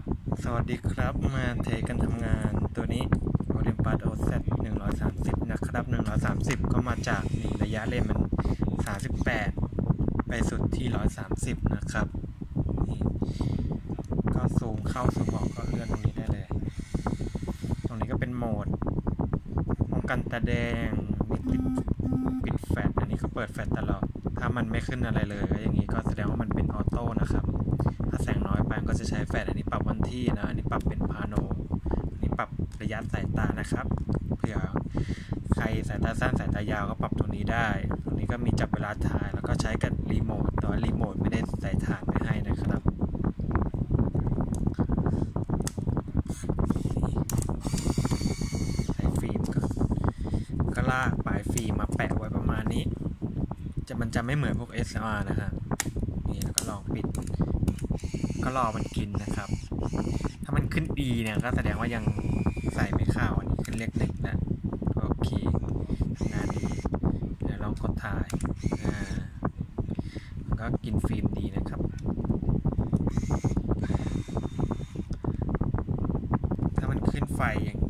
สวัสดีครับมาเทกันทำงานตัวนี้ Olympus OZ 130นะครับ130ก็มาจากนี่ระยะเล่นมัน38ไปสุดที่130นะครับนี่ก็ซูมเข้าซูมออกก็เลื่อนตรงนี้ได้เลยตรงนี้ก็เป็นโหมดป้องกันตาแดงมีปิดแฟลชอันนี้ก็เปิดแฟลชตลอดถ้ามันไม่ขึ้นอะไรเลยอย่างนี้ก็แสดงว่ามันเป็นออโต้นะครับถ้าแสงน้อยไปก็จะใช้แฟลชอันนี้ปรับวันที่นะอันนี้ปรับเป็นพาโนอันนี้ปรับระยะสายตานะครับเผื่อใครสายตาสั้นสายตายาวก็ปรับตรงนี้ได้ตรงนี้ก็มีจับเวลาถ่ายแล้วก็ใช้กับรีโมทแต่ว่ารีโมทไม่ได้ใส่ถ่านไปให้นะครับใส่ฟิล์มก็ลากปลายฟิล์มมาแปะไว้ประมาณนี้มันจะไม่เหมือนพวก SLR นะครับนี่แล้วก็ลองปิดก็รอมันกินนะครับถ้ามันขึ้น E เนี่ยก็แสดงว่ายังใส่ไม่เข้าอันนี้ขึ้นเลขหนึ่งนะโอเคทำงานดีเดี๋ยวลองกดถ่ายมันก็กินฟิล์มดีนะครับถ้ามันขึ้นไฟอย่าง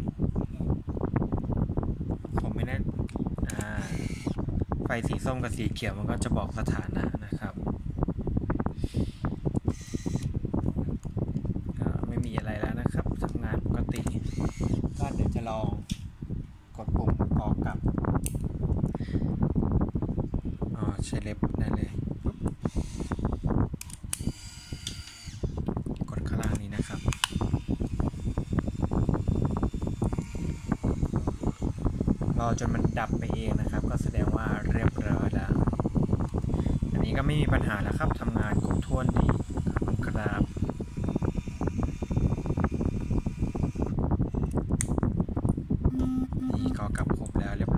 ผมไม่แน่ไฟสีส้มกับสีเขียวมันก็จะบอกสถานะนะครับไม่มีอะไรแล้วนะครับทำงานปกติก็เดี๋ยวจะลองกดปุ่มกอกลับใช้เล็บได้เลยกดข้างล่างนี้นะครับรอจนมันดับไปเองนะครับก็แสดงว่าเรียบร้อยแล้วอันนี้ก็ไม่มีปัญหาแล้วครับทำงานครบถ้วนดีขอบคุณครับนี่ก็กลับครบแล้วเรียบร้อย